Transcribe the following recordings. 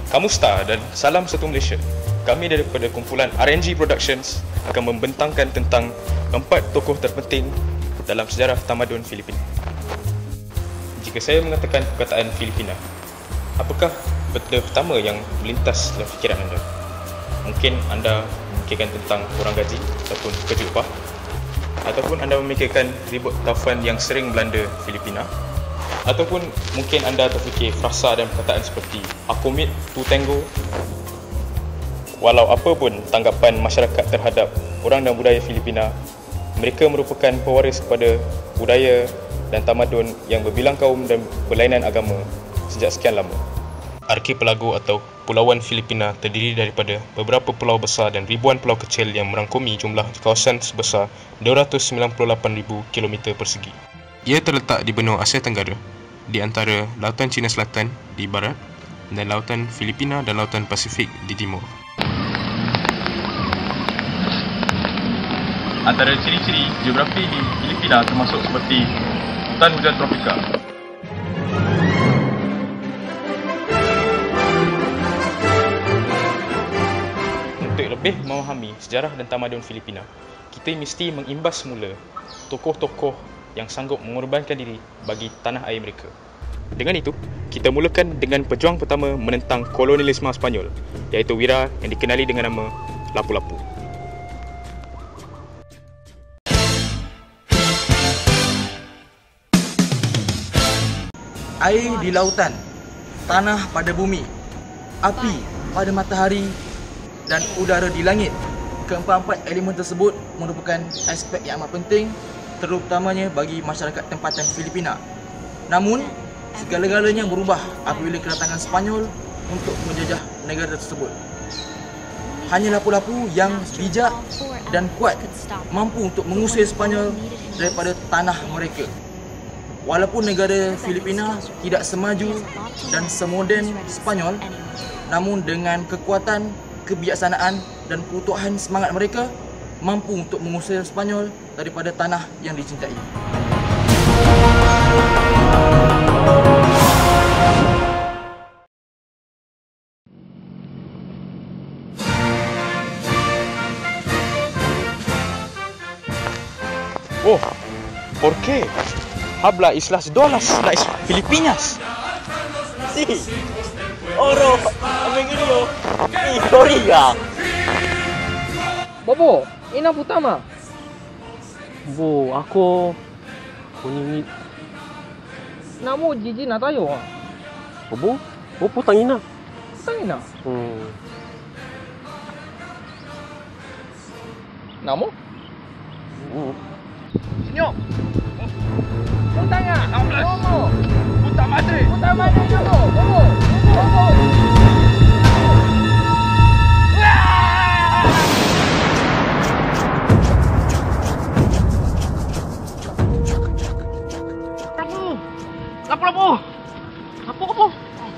Kamusta dan salam satu Malaysia. Kami daripada kumpulan RNG Productions akan membentangkan tentang 4 tokoh terpenting dalam sejarah tamadun Filipina. Jika saya mengatakan perkataan Filipina, apakah benda pertama yang melintas dalam fikiran anda? Mungkin anda memikirkan tentang kurang gaji ataupun kerja upah, ataupun anda memikirkan ribut taufan yang sering melanda Filipina, ataupun mungkin anda terfikir frasa dan perkataan seperti Akomit tu Tango. Walau apa pun tanggapan masyarakat terhadap orang dan budaya Filipina, mereka merupakan pewaris kepada budaya dan tamadun yang berbilang kaum dan berlainan agama sejak sekian lama. Arkipelago atau Pulauan Filipina terdiri daripada beberapa pulau besar dan ribuan pulau kecil yang merangkumi jumlah kawasan sebesar 298,000 km persegi. Ia terletak di benua Asia Tenggara, di antara Lautan Cina Selatan di barat dan Lautan Filipina dan Lautan Pasifik di timur. Antara ciri-ciri geografi di Filipina termasuk seperti hutan hujan tropika, untuk lebih memahami sejarah dan tamadun Filipina, kita mesti mengimbas semula tokoh-tokoh yang sanggup mengorbankan diri bagi tanah air mereka. Dengan itu, kita mulakan dengan pejuang pertama menentang kolonialisme Sepanyol, iaitu Wira yang dikenali dengan nama Lapu-Lapu. Air di lautan, tanah pada bumi, api pada matahari dan udara di langit. Keempat-empat elemen tersebut merupakan aspek yang amat penting, terutamanya bagi masyarakat tempatan Filipina. Namun, segala-galanya berubah apabila kedatangan Sepanyol untuk menjajah negara tersebut. Hanya Lapu-Lapu yang bijak dan kuat mampu untuk mengusir Sepanyol daripada tanah mereka. Walaupun negara Filipina tidak semaju dan semoden Sepanyol, namun dengan kekuatan, kebijaksanaan dan keutuhan semangat mereka, mampu untuk mengusir Sepanyol daripada tanah yang dicintai. Oh, ¿por qué habla islas dolas las Filipinas? Sí, oro, amigo, historia. Bobo, ina putama. Bu, ako kuning Namo jiji na tayo. Bu, putangin na. Tangina. Namo? Senyor. Puta nga. Bobo. Puta madre. Puta madre dulu. Bobo. Bobo. Lapu-lapu. Lapu-lapu.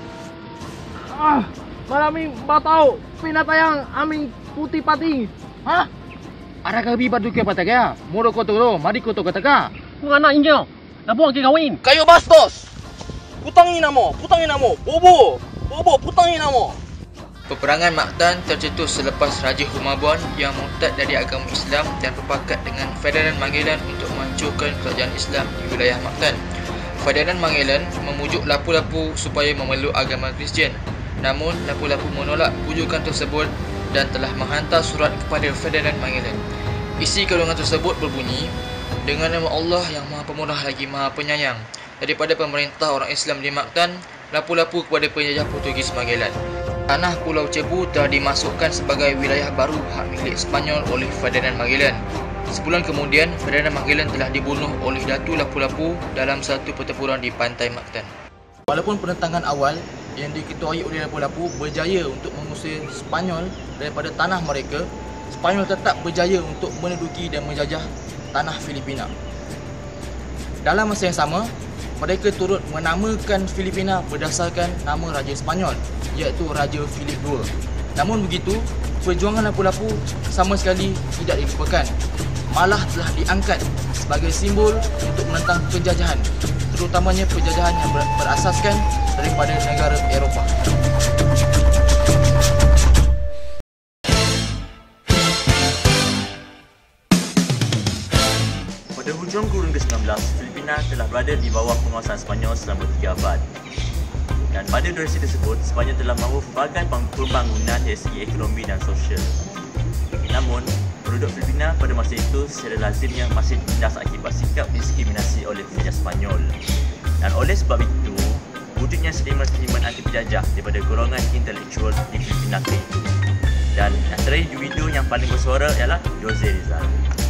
Malaming batao pinatayang aming putih pati. Ha? Ada kabi batu ke pataka? Moro ko to, mari ko to kataka. Kung anak inyo, labuang kikawin. Kayo bastos! Putangin mo! Bobo! Putangin mo! Peperangan Mactan tercetus selepas Raja Humabon yang murtad dari agama Islam dan berpakat dengan Ferdinand Magellan untuk menghancurkan kerajaan Islam di wilayah Mactan. Ferdinand Magellan memujuk Lapu-Lapu supaya memeluk agama Kristian. Namun, Lapu-Lapu menolak pujukan tersebut dan telah menghantar surat kepada Ferdinand Magellan. Isi kalungan tersebut berbunyi, dengan nama Allah yang Maha Pemurah lagi Maha Penyayang, daripada pemerintah orang Islam di Mactan, Lapu-Lapu kepada penjajah Portugis Magellan. Tanah Pulau Cebu telah dimasukkan sebagai wilayah baru hak milik Sepanyol oleh Ferdinand Magellan. Sebulan kemudian, Ferdinand Magellan telah dibunuh oleh Datu Lapu-Lapu dalam satu pertempuran di pantai Mactan. Walaupun penentangan awal yang diketuai oleh Lapu-Lapu berjaya untuk mengusir Sepanyol daripada tanah mereka, Sepanyol tetap berjaya untuk menduduki dan menjajah tanah Filipina. Dalam masa yang sama, mereka turut menamakan Filipina berdasarkan nama Raja Sepanyol, iaitu Raja Philip II. Namun begitu, perjuangan Lapu-Lapu sama sekali tidak dilupakan. Malah telah diangkat sebagai simbol untuk menentang penjajahan, terutamanya penjajahan yang berasaskan daripada negara Eropah. Filipina telah berada di bawah penguasaan Sepanyol selama 3 abad. Dan pada durasi tersebut, Sepanyol telah membawa pelbagai pembangunan dari segi ekonomi dan sosial. Namun, penduduk Filipina pada masa itu secara lazimnya masih ditindas akibat sikap diskriminasi oleh penjajah Sepanyol. Dan oleh sebab itu, wujudnya seniman-seniman anti penjajah daripada golongan intelektual di Filipina itu. Dan antara individu yang paling bersuara ialah Jose Rizal.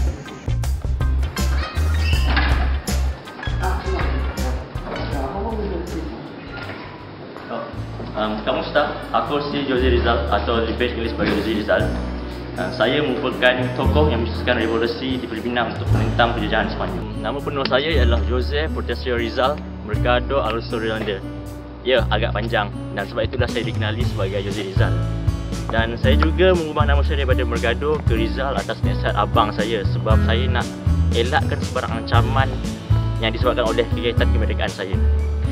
Kamu Ustaz, aku si Jose Rizal atau lebih English sebagai Jose Rizal. Saya merupakan tokoh yang mencetuskan revolusi di Filipina untuk menentang penjajahan Sepanyol. Nama penuh saya ialah Jose Portesio Rizal Mercado Alonso Rilande. Ya, agak panjang dan sebab itulah saya dikenali sebagai Jose Rizal. Dan saya juga mengubah nama saya daripada Mercado ke Rizal atas nasihat abang saya sebab saya nak elakkan sebarang ancaman yang disebabkan oleh kegiatan kemerdekaan saya.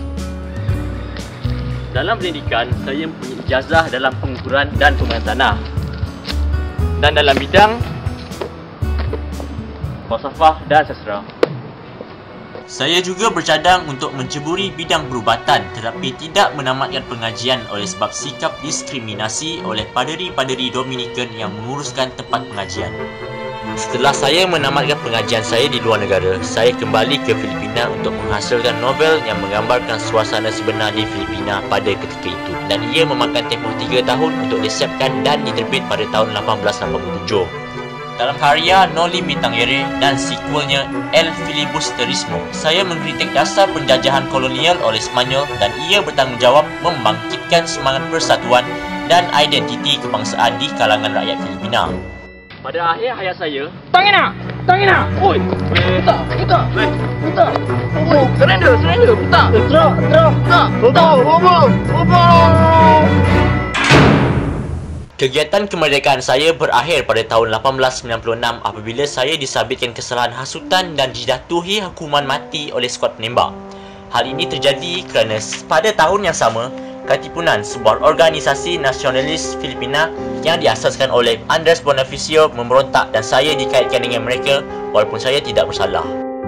Dalam pendidikan, saya mempunyai ijazah dalam pengukuran dan pembangunan tanah. Dan dalam bidang falsafah dan sastra. Saya juga bercadang untuk menceburi bidang perubatan tetapi tidak menamatkan pengajian oleh sebab sikap diskriminasi oleh paderi-paderi Dominikan yang menguruskan tempat pengajian. Setelah saya menamatkan pengajian saya di luar negara, saya kembali ke Filipina untuk menghasilkan novel yang menggambarkan suasana sebenar di Filipina pada ketika itu. Dan ia memakan tempoh 3 tahun untuk disiapkan dan diterbit pada tahun 1887. Dalam karya Noli Me Tangere dan sequelnya El Filibusterismo, saya mengkritik dasar penjajahan kolonial oleh Sepanyol dan ia bertanggungjawab membangkitkan semangat persatuan dan identiti kebangsaan di kalangan rakyat Filipina. Pada akhir hayat saya, Tangina! Oi! Putar! Oh, surrender! Putar! Kegiatan kemerdekaan saya berakhir pada tahun 1896 apabila saya disabitkan kesalahan hasutan dan dijatuhi hukuman mati oleh skuad penembak. Hal ini terjadi kerana pada tahun yang sama, Katipunan, sebuah organisasi nasionalis Filipina yang diasaskan oleh Andres Bonifacio memberontak dan saya dikaitkan dengan mereka walaupun saya tidak bersalah.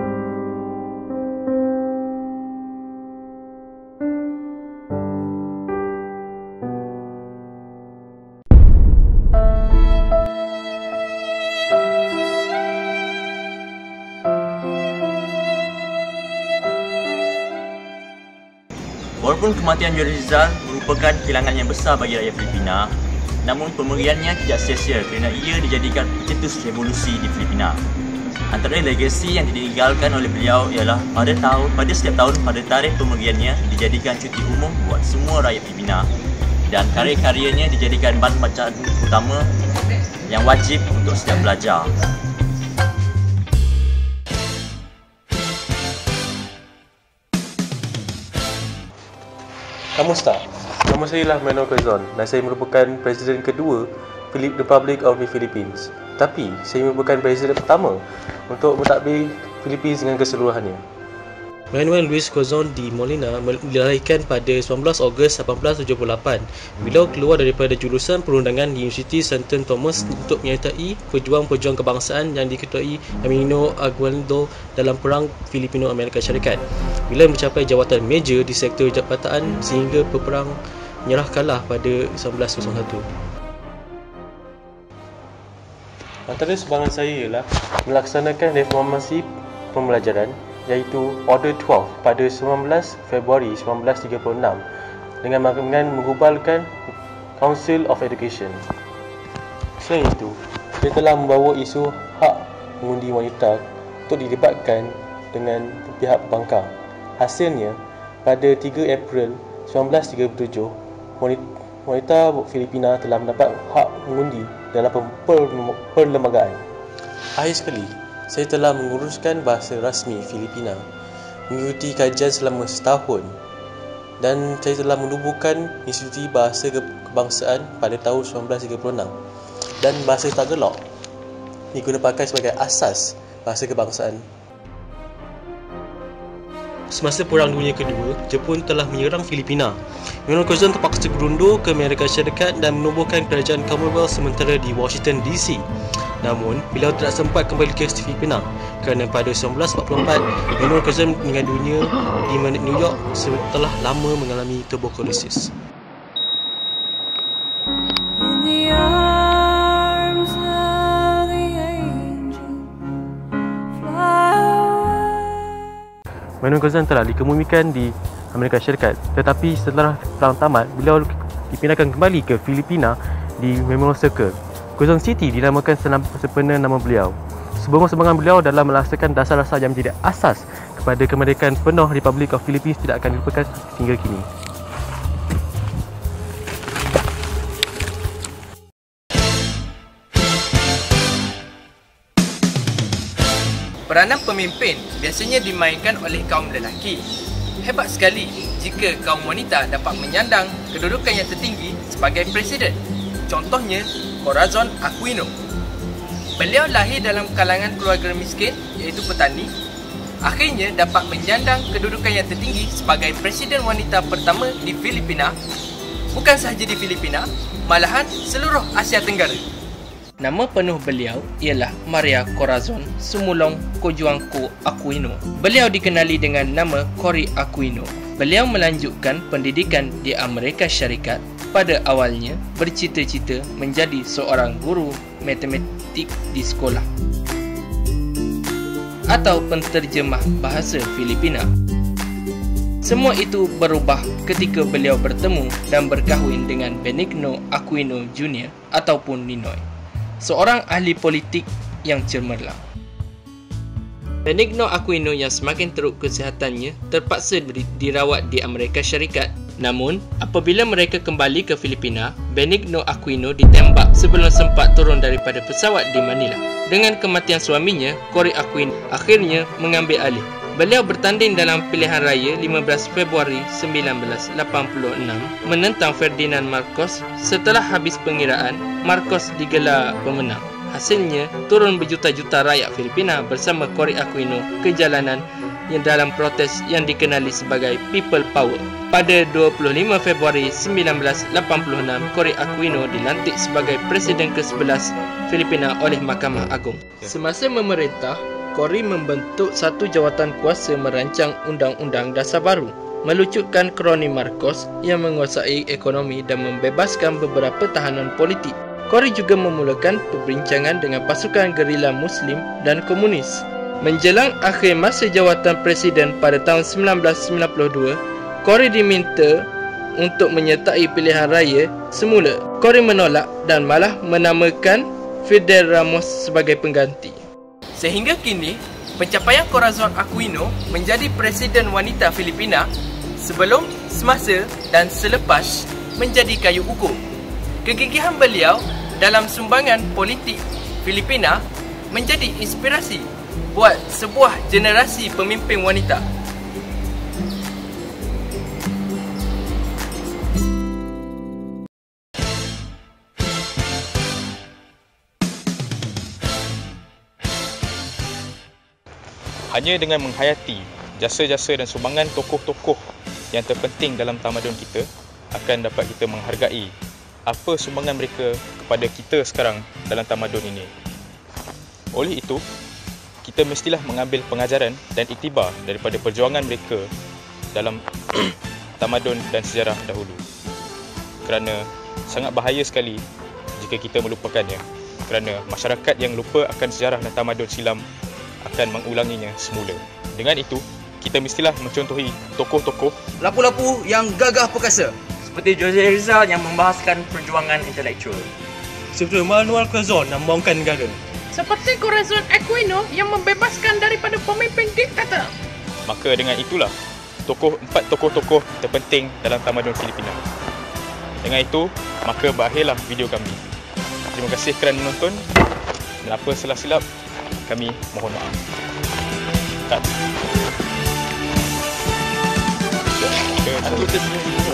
Walaupun kematian Jose Rizal merupakan kehilangan yang besar bagi rakyat Filipina, namun pemeriannya tidak sia-sia kerana ia dijadikan pencetus revolusi di Filipina. Antara legasi yang ditinggalkan oleh beliau ialah pada setiap tahun pada tarikh pemeriannya dijadikan cuti umum buat semua rakyat Filipina dan karya-karyanya dijadikan bahan bacaan utama yang wajib untuk setiap pelajar. Kamu Ustaz, nama saya ialah Manuel Quezon dan saya merupakan Presiden kedua Republic of the Philippines. Tapi, saya merupakan Presiden pertama untuk mentadbir Philippines dengan keseluruhannya. Manuel Luis Quezon de Molina dilahirkan pada 19 Ogos 1878. Beliau keluar daripada jurusan perundangan di Universiti St. Thomas untuk menyertai pejuang-pejuang kebangsaan yang diketuai Emiliano Aguinaldo dalam Perang Filipino-Amerika Syarikat. Beliau mencapai jawatan major di sektor jabatan sehingga peperang menyerah kalah pada 1901. Antara sumbangan saya ialah melaksanakan reformasi pembelajaran iaitu Order 12 pada 19 Februari 1936 dengan menggubalkan Council of Education. Selain itu, dia telah membawa isu hak mengundi wanita untuk didebatkan dengan pihak pembangkang. Hasilnya, pada 3 April 1937, wanita Filipina telah mendapat hak mengundi dalam perlembagaan. Akhir sekali, saya telah menguruskan bahasa rasmi Filipina, mengikuti kajian selama setahun dan saya telah menubuhkan Instituti Bahasa Kebangsaan pada tahun 1936 dan bahasa Tagalog digunakan sebagai asas bahasa kebangsaan. Semasa Perang Dunia Kedua, Jepun telah menyerang Filipina. Manuel Quezon terpaksa berundur ke Amerika Syarikat dan menubuhkan kerajaan Commonwealth sementara di Washington DC. Namun, beliau tidak sempat kembali ke Filipina kerana pada 1944, Manuel Corazon meninggal dunia di New York setelah lama mengalami tuberkulosis. Manuel Corazon telah dikemumikan di Amerika Syarikat, tetapi setelah perang tamat, beliau dipindahkan kembali ke Filipina di Memorial Circle. Quezon City dinamakan sempena nama beliau. Sumbangan beliau dalam melaksanakan dasar-dasar yang menjadi asas kepada kemerdekaan penuh Republic of Philippines tidak akan dilupakan hingga kini. Peranan pemimpin biasanya dimainkan oleh kaum lelaki. Hebat sekali jika kaum wanita dapat menyandang kedudukan yang tertinggi sebagai presiden. Contohnya, Corazon Aquino. Beliau lahir dalam kalangan keluarga miskin iaitu petani. Akhirnya dapat menyandang kedudukan yang tertinggi sebagai presiden wanita pertama di Filipina. Bukan sahaja di Filipina, malahan seluruh Asia Tenggara. Nama penuh beliau ialah Maria Corazon Sumulong Cojuangco Aquino. Beliau dikenali dengan nama Cory Aquino. Beliau melanjutkan pendidikan di Amerika Syarikat. Pada awalnya bercita-cita menjadi seorang guru matematik di sekolah atau penterjemah bahasa Filipina. Semua itu berubah ketika beliau bertemu dan berkahwin dengan Benigno Aquino Jr. ataupun Ninoy, seorang ahli politik yang cemerlang. Benigno Aquino yang semakin teruk kesihatannya terpaksa dirawat di Amerika Syarikat. Namun, apabila mereka kembali ke Filipina, Benigno Aquino ditembak sebelum sempat turun daripada pesawat di Manila. Dengan kematian suaminya, Cory Aquino akhirnya mengambil alih. Beliau bertanding dalam pilihan raya 15 Februari 1986 menentang Ferdinand Marcos. Setelah habis pengiraan, Marcos digelar pemenang. Hasilnya, turun berjuta-juta rakyat Filipina bersama Cory Aquino ke jalanan yang dalam protes yang dikenali sebagai People Power. Pada 25 Februari 1986, Cory Aquino dilantik sebagai Presiden ke-11 Filipina oleh Mahkamah Agung. Semasa memerintah, Cory membentuk satu jawatan kuasa merancang Undang-Undang Dasar baru, melucutkan kroni Marcos yang menguasai ekonomi dan membebaskan beberapa tahanan politik. Cory juga memulakan perbincangan dengan pasukan gerila Muslim dan Komunis. Menjelang akhir masa jawatan presiden pada tahun 1992, Cory diminta untuk menyertai pilihan raya semula. Cory menolak dan malah menamakan Fidel Ramos sebagai pengganti. Sehingga kini, pencapaian Corazon Aquino menjadi presiden wanita Filipina sebelum, semasa dan selepas menjadi kayu ukur. Kegigihan beliau dalam sumbangan politik Filipina menjadi inspirasi buat sebuah generasi pemimpin wanita. Hanya dengan menghayati jasa-jasa dan sumbangan tokoh-tokoh yang terpenting dalam tamadun kita, akan dapat kita menghargai apa sumbangan mereka kepada kita sekarang dalam tamadun ini. Oleh itu, kita mestilah mengambil pengajaran dan iktibar daripada perjuangan mereka dalam tamadun dan sejarah dahulu. Kerana sangat bahaya sekali jika kita melupakannya, kerana masyarakat yang lupa akan sejarah dan tamadun silam akan mengulanginya semula. Dengan itu, kita mestilah mencontohi tokoh-tokoh lapu-lapu yang gagah perkasa seperti Jose Rizal yang membahaskan perjuangan intelektual, seperti Manuel Corazon yang membangunkan negara, seperti Corazon Aquino yang membebaskan daripada pemimpin diktator. Maka dengan itulah empat tokoh-tokoh terpenting dalam tamadun Filipina. Dengan itu, maka berakhirlah video kami. Terima kasih kerana menonton, dan apa salah silap kami mohon maaf. Cut. Aku tersenyum.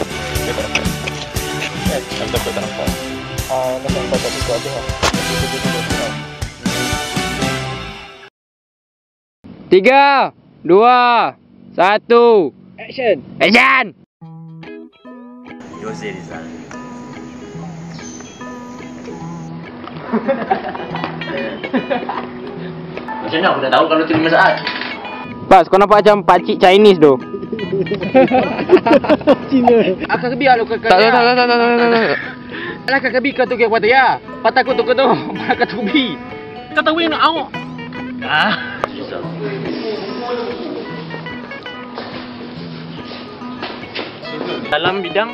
Tak dapat tak nampak. Nak nampak tak cukup ada. 3, 2, 1. Action! Action! Jose Rizal. Macam mana aku dah tahu kalau tu 5 saat? Bas, kau nampak macam pakcik Chinese tu. Cina. Akan kebi alu ke Tak. Alah kan kebi ke tu ke kata ya. Patah aku tu ke tu. Mana kata kebi. Kata wing nak awak. Dalam bidang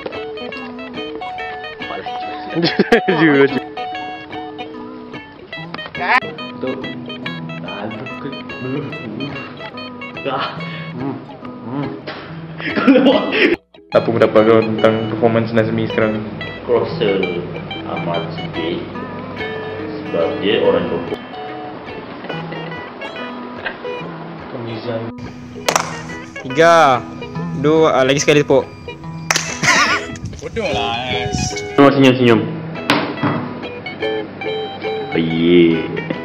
Apa pendapat kau tentang performance Nazmi sekarang? Aku rasa amat sedih sebab dia orang Johor. Tiga, dua, lagi sekali tepuk. Bodoh lah. Senyum. Oh, yeah.